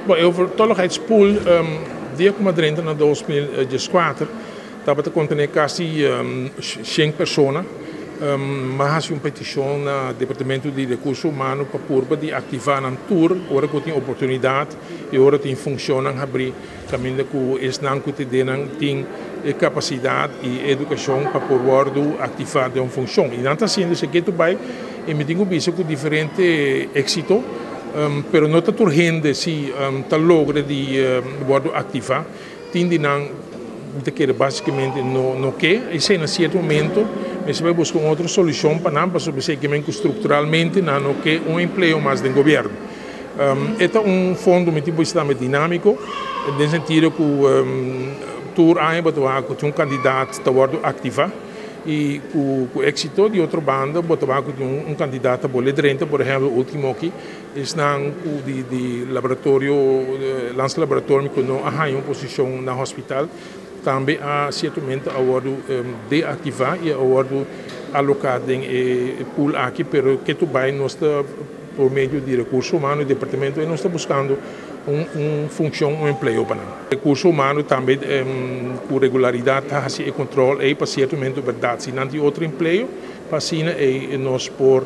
Eu overtolligheidspool dia como adrente na 2014 estava a conter quase 100 pessoas. Mas uma petição no Departamento de Recursos Humanos para pôr de ativar na tour, agora que tem oportunidade e agora tem funciona abrir caminho que es não que tem capacidade e educação para pôr ativar de uma função. E não está sendo isso que tu vai e me digo isso com diferente êxito, pero não está urgente se está logra de ativar, tem de não que basicamente não quer, e se em certo momento se vai buscar outra solução para não, para que estruturalmente não quer emprego mais do governo. Este é fundo muito dinâmico, no sentido que todo ano tem candidato a ativar e com o êxito de outra banda, tem candidato a boledrente, por exemplo, o último aqui, está de laboratório, lança laboratório que não há uma posição no hospital. Também há certamente a hora de ativar e a hora alocada em pool aqui, pero que tu vai nós por meio de recursos humanos, o departamento nós está buscando função, emprego para nós. Recursos humanos também com regularidade assim e controle e para certamente verdade, se não tem outro emprego, para assim nós por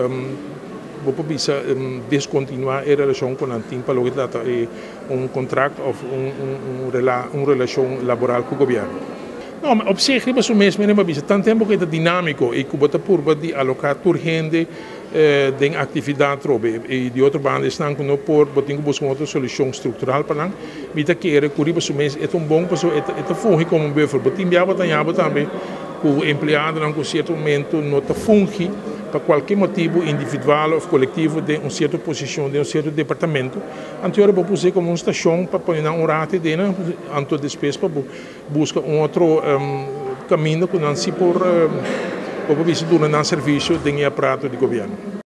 vou descontinuar a relação com a antiga para logo dar contrato ou uma relação laboral com o governo. Não, mas op zich is het mesmo, mas tanto tempo que é dinâmico e que bota por de alocar urgente de atividade trobe e de outra banda estão com por botar buscar outra solução estrutural para não, vita que era curiba sumes é um bom pessoa é funge como um buffer, botar enviava também o empregado não com certo momento não está funge para qualquer motivo individual ou coletivo de uma certa posição, de um certo departamento, anterior vou fazer como uma estação para pôr um rate de anto despesa para buscar outro caminho que não se por serviço de um serviço de aparato de governo.